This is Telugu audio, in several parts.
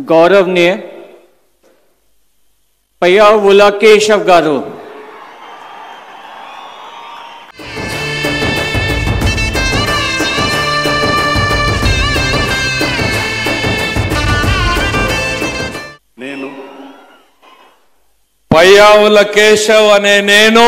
गौरवनीय पय्यावुल केशव गारू పయ్యావుల కేశవ్ అనే నేను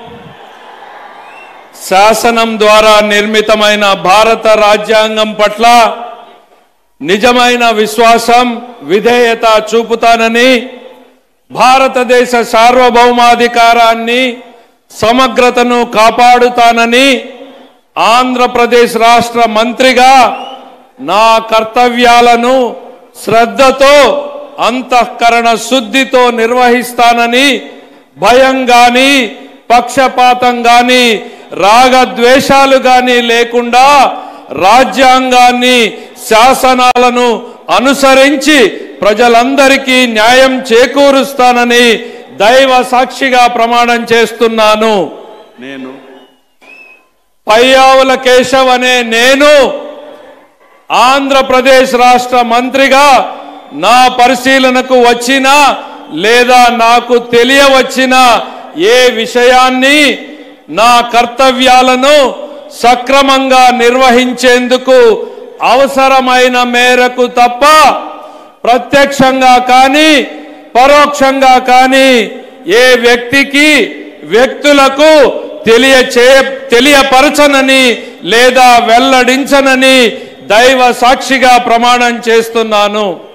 శాసనం ద్వారా నిర్మితమైన భారత రాజ్యాంగం పట్ల నిజమైన విశ్వాసం విధేయత చూపుతానని భారతదేశ సార్వభౌమాధికారాన్ని సమగ్రతను కాపాడుతానని ఆంధ్రప్రదేశ్ రాష్ట్ర మంత్రిగా నా కర్తవ్యాలను శ్రద్ధతో అంతఃకరణ శుద్ధితో నిర్వహిస్తానని భయం గాని పక్షపాతం గాని రాగద్వేషాలు గాని లేకుండా రాజ్యాంగాన్ని శాసనాలను అనుసరించి ప్రజలందరికీ న్యాయం చేకూరుస్తానని దైవ సాక్షిగా ప్రమాణం చేస్తున్నాను. నేను పయ్యావుల కేశవ్ అనే నేను ఆంధ్రప్రదేశ్ రాష్ట్ర మంత్రిగా నా పరిశీలనకు వచ్చిన లేదా నాకు తెలియవచ్చిన ఏ విషయాన్ని నా కర్తవ్యాలను సక్రమంగా నిర్వహించేందుకు అవసరమైన మేరకు తప్ప ప్రత్యక్షంగా కానీ పరోక్షంగా కానీ ఏ వ్యక్తికి వ్యక్తులకు తెలియపరచనని లేదా వెల్లడించనని దైవ సాక్షిగా ప్రమాణం చేస్తున్నాను.